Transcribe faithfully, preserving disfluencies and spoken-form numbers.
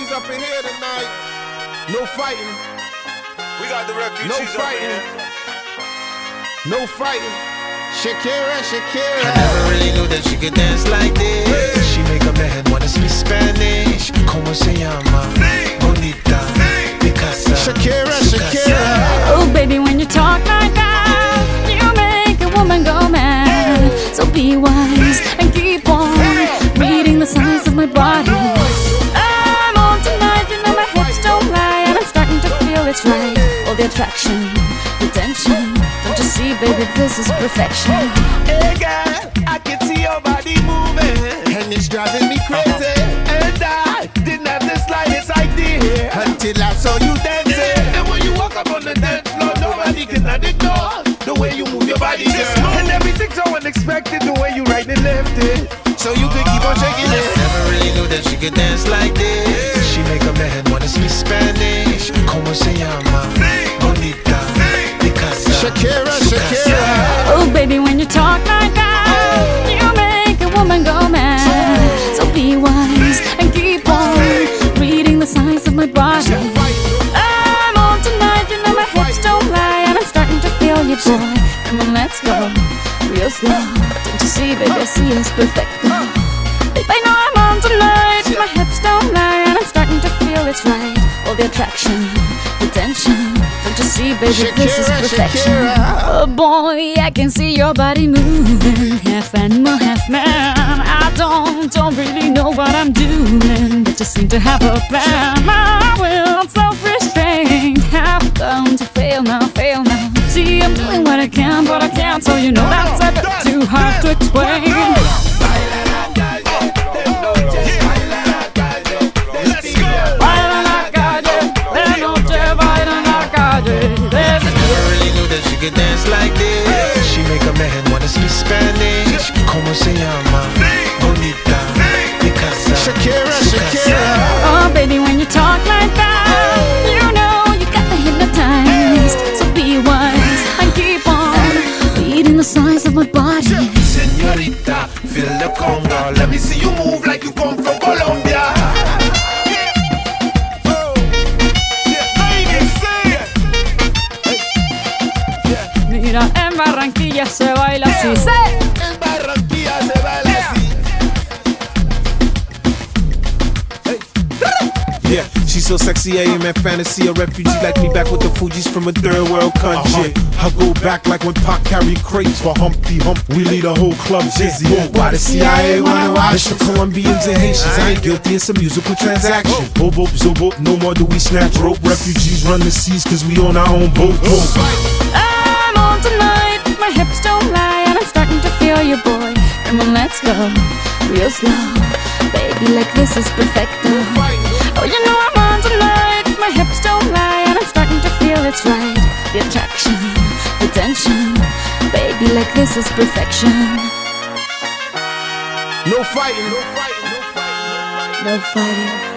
refugees up in here tonight. No fighting. We got the refugees No up in fighting. here. No fighting. Shakira, Shakira. I never really knew that she could dance like this. She make a man wanna speak Spanish. Como se llama? Bonita. Picasa. Shakira, Shakira. Oh baby, when you talk like that, you make a woman go mad. So be wise and keep on reading the signs of my body. I'm on tonight, you know my hips don't lie, and I'm starting to feel it's right. All the attraction, the tension. Don't you see, baby, this is perfection. Hey girl, I can see your body moving, And it's driving me crazy. and I didn't have the slightest idea Until I saw you dancing. And when you walk up on the dance floor, nobody can ignore the way you move your body, girl. And everything's so unexpected, the way you right and left it. So you could keep on shaking it. Never really knew that she could dance like this. She make a man wanna speak Spanish. Como se llama? Bonita. Picasa. Shakira, Shakira. Oh baby, when you talk like that, you make a woman go mad. So be wise and keep on reading the signs of my body. I'm on tonight, you know my hips don't lie, and I'm starting to feel you, boy. Come on, let's go real slow. Don't you see, baby, I see it's perfect. Babe, I know I'm on tonight, my hips don't lie, and I'm starting to feel it's right. All the attraction, the tension. Don't you see, baby, this is Shakira, perfection. Shakira. Oh boy, I can see your body moving, half animal, half man. I don't, don't really know what I'm doing, but just seem to have a plan. My will, self-restraint, have come to fail now, fail now. See, I'm doing what I can, but I can't, so you know that's a bit too hard to explain. Baila en la calle, de noche baila en la calle. Never really knew that she could dance like this. She make a man wanna speak Spanish. Como se llama? Bonita. Picasa. Shakira, Shakira. Oh baby, when you talk like that, you know you got me hypnotized. So be wise and keep on reading the signs of my body. Señorita, feel the conga. Let me see you move like you come from Colombia. Mira, en Barranquilla se baila así. ¡Sí! En Barranquilla se baila así. Yeah, she's so sexy, I am in fantasy. A refugee like me back with the Fugees from a third world country. I go back like when Pac carried crates for Humpty Hump. We lead a whole club dizzy. Why the C I A wanna watch? It's the Colombians and Haitians. I ain't guilty, it's a musical transaction. Bobo, zobo, no more do we snatch rope. Refugees run the seas cause we on our own boat. I'm on tonight, my hips don't lie, and I'm starting to feel you, boy. Come on, let's go real slow. Baby, like this is perfecto. Oh, you know I'm on tonight, my hips don't lie, and I'm starting to feel it's right. The attraction, the tension. Baby, like this is perfection. No fighting. No fighting. No fighting. No fighting.